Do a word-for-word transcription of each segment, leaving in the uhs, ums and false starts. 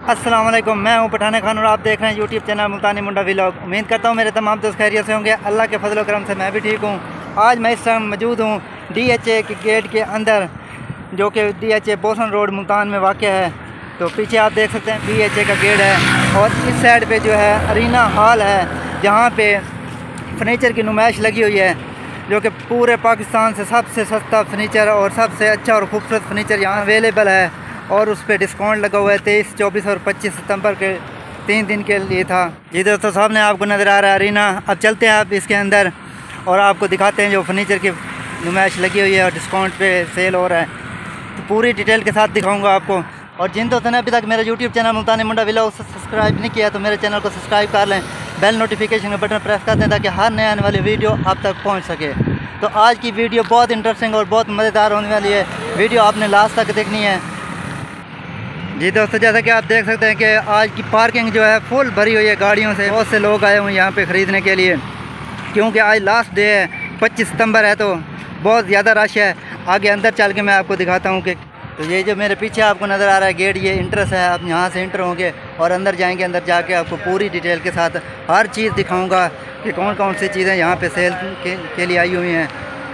अस्सलाम वालेकुम, मैं हूं पठान खान और आप देख रहे हैं YouTube channel Multani Munda vlog. उम्मीद करता हूं मेरे तमाम दोस्त खैरियत से होंगे। अल्लाह के फजल करम से मैं भी ठीक हूं। आज मैं इस टाइम मौजूद हूं डी एच ए के गेट के अंदर, जो कि D H A Bosan road Multan में वाक़ है। तो पीछे आप देख सकते हैं डी एच ए का गेट है और इस साइड पे जो है अरीना हॉल है, जहाँ पे फर्नीचर की नुमाइश लगी हुई है, जो कि पूरे पाकिस्तान से सबसे सस्ता फर्नीचर और सबसे अच्छा और खूबसूरत फर्नीचर यहाँ अवेलेबल है। और उस पर डिस्काउंट लगा हुआ है तेईस चौबीस और पच्चीस सितंबर के तीन दिन के लिए था। जी दोस्तों, सामने आपको नज़र आ रहा है अरीना। अब चलते हैं आप इसके अंदर और आपको दिखाते हैं जो फर्नीचर की नुमाइश लगी हुई है और डिस्काउंट पे सेल हो रहा है। तो पूरी डिटेल के साथ दिखाऊंगा आपको। और जिन दोस्तों ने अभी तक मेरा YouTube channel Multani Munda vlog subscribe नहीं किया तो मेरे चैनल को सब्सक्राइब कर लें, बेल नोटिफिकेशन का बटन प्रेस कर दें ताकि हर नए आने वाली वीडियो आप तक पहुँच सके। तो आज की वीडियो बहुत इंटरेस्टिंग और बहुत मज़ेदार होने वाली है। वीडियो आपने लास्ट तक देखनी है। जी दोस्तों, जैसा कि आप देख सकते हैं कि आज की पार्किंग जो है फुल भरी हुई है गाड़ियों से। बहुत से लोग आए हुए हैं यहाँ पे ख़रीदने के लिए, क्योंकि आज लास्ट डे है, पच्चीस सितंबर है, तो बहुत ज़्यादा रश है। आगे अंदर चल के मैं आपको दिखाता हूँ कि तो ये जो मेरे पीछे आपको नज़र आ रहा है गेट, ये इंट्रेंस है। आप यहाँ से इंटर होंगे और अंदर जाएंगे। अंदर जाके आपको पूरी डिटेल के साथ हर चीज़ दिखाऊँगा कि कौन कौन सी चीज़ें यहाँ पर सेल के, के लिए आई हुई हैं।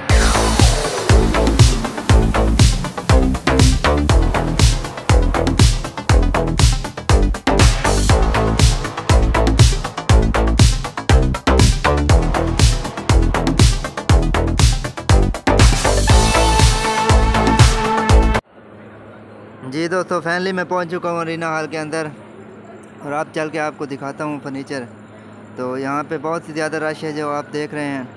जी दोस्तों, फाइनली मैं पहुंच चुका हूँ अरीना हॉल के अंदर और आप चल के आपको दिखाता हूँ फर्नीचर। तो यहाँ पे बहुत ही ज़्यादा रश है जो आप देख रहे हैं।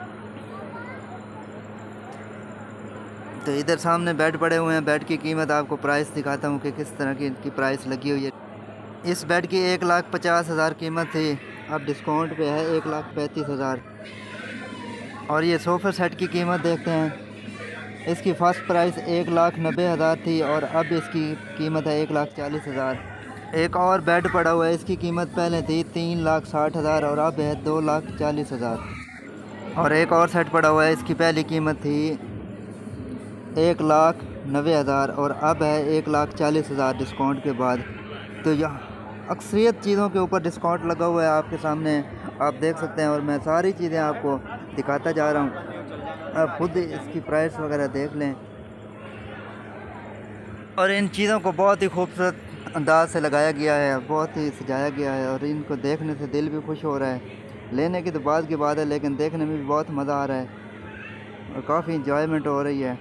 तो इधर सामने बेड पड़े हुए हैं। बेड की कीमत आपको प्राइस दिखाता हूँ कि किस तरह की इनकी प्राइस लगी हुई है। इस बेड की एक लाख पचास हज़ार कीमत थी, अब डिस्काउंट पे है एक लाख पैंतीस हज़ार। और ये सोफ़ा सेट की कीमत देखते हैं। इसकी फ़र्स्ट प्राइस एक लाख नब्बे हज़ार थी और अब इसकी कीमत है एक लाख चालीस हज़ार। एक और बेड पड़ा हुआ है, इसकी कीमत पहले थी तीन लाख साठ हज़ार और अब है दो लाख चालीस हज़ार। और एक और सेट पड़ा हुआ है, इसकी पहली कीमत थी एक लाख नब्बे हज़ार और अब है एक लाख चालीस हज़ार डिस्काउंट के बाद। तो यहाँ अक्सरियत चीज़ों के ऊपर डिस्काउंट लगा हुआ है, आपके सामने आप देख सकते हैं। और मैं सारी चीज़ें आपको दिखाता जा रहा हूँ, आप खुद इसकी प्राइस वगैरह देख लें। और इन चीज़ों को बहुत ही खूबसूरत अंदाज से लगाया गया है, बहुत ही सजाया गया है और इनको देखने से दिल भी खुश हो रहा है। लेने की तो बात की बात है, लेकिन देखने में भी बहुत मज़ा आ रहा है और काफ़ी इंजॉयमेंट हो रही है।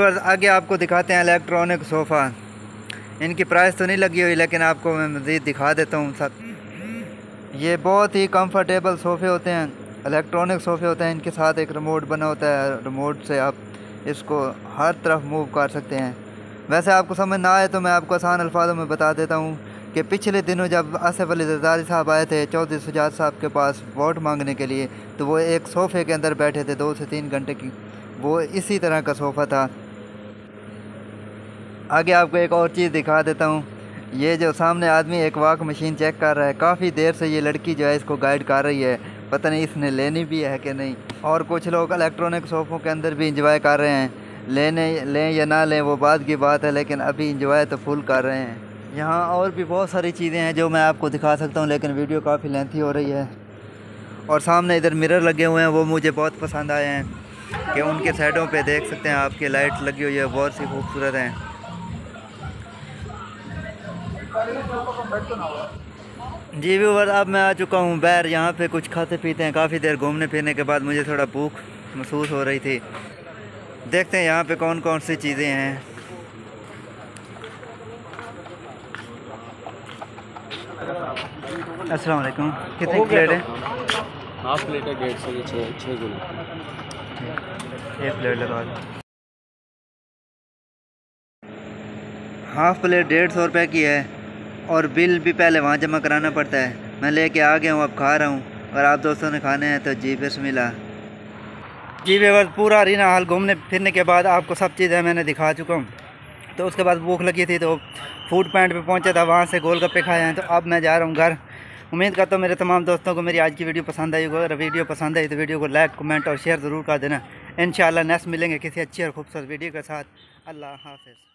व्यूअर्स आगे आपको दिखाते हैं इलेक्ट्रॉनिक सोफ़ा। इनकी प्राइस तो नहीं लगी हुई लेकिन आपको मैं मज़ीद दिखा देता हूँ सब। ये बहुत ही कंफर्टेबल सोफ़े होते हैं, इलेक्ट्रॉनिक सोफ़े होते हैं। इनके साथ एक रिमोट बना होता है, रिमोट से आप इसको हर तरफ मूव कर सकते हैं। वैसे आपको समझ ना आए तो मैं आपको आसान अल्फाजों में बता देता हूँ कि पिछले दिनों जब आसिफ अली जरदारी साहब आए थे चौधरी सुजात साहब के पास वोट मांगने के लिए, तो वो एक सोफ़े के अंदर बैठे थे दो से तीन घंटे की, वो इसी तरह का सोफ़ा था। आगे आपको एक और चीज़ दिखा देता हूँ। ये जो सामने आदमी एक वाक मशीन चेक कर रहा है, काफ़ी देर से ये लड़की जो है इसको गाइड कर रही है, पता नहीं इसने लेनी भी है कि नहीं। और कुछ लोग इलेक्ट्रॉनिक सोफ़ों के अंदर भी इंजॉय कर रहे हैं, लेने लें या ना लें वो बात की बात है, लेकिन अभी इंजॉय तो फुल कर रहे हैं। यहाँ और भी बहुत सारी चीज़ें हैं जो मैं आपको दिखा सकता हूँ, लेकिन वीडियो काफ़ी लेंथी हो रही है। और सामने इधर मिरर लगे हुए हैं, वो मुझे बहुत पसंद आए हैं कि उनके साइडों पे देख सकते हैं आपकी लाइट लगी हुई है, बहुत सी खूबसूरत हैं। जी व्यूअर अब मैं आ चुका हूँ बाहर, यहाँ पे कुछ खाते पीते हैं। काफ़ी देर घूमने फिरने के बाद मुझे थोड़ा भूख महसूस हो रही थी। देखते हैं यहाँ पे कौन कौन सी चीज़ें हैं। अस्सलाम वालेकुम, कितनी प्लेट है? हाफ प्लेट है डेढ़ सौ, छः छः किलो एक प्लेट लगा दो। हाफ प्लेट डेढ़ सौ रुपये की है और बिल भी पहले वहाँ जमा कराना पड़ता है। मैं लेके आ गया हूँ, अब खा रहा हूँ। और आप दोस्तों ने खाने हैं तो जी बिस्मिल्लाह। जी बस पूरा रीना हाल घूमने फिरने के बाद आपको सब चीज़ें मैंने दिखा चुका हूँ। तो उसके बाद भूख लगी थी तो फूड पॉइंट पे पहुँचा था, वहाँ से गोलगप्पे खाए हैं। तो अब मैं जा रहा हूँ घर। उम्मीद करता हूँ मेरे तमाम दोस्तों को मेरी आज की वीडियो पसंद आई होगी। अगर वीडियो पसंद आई तो वीडियो को लाइक कमेंट और शेयर ज़रूर कर देना। इंशाल्लाह नेक्स्ट मिलेंगे किसी अच्छी और खूबसूरत वीडियो के साथ। अल्लाह हाफ़िज़।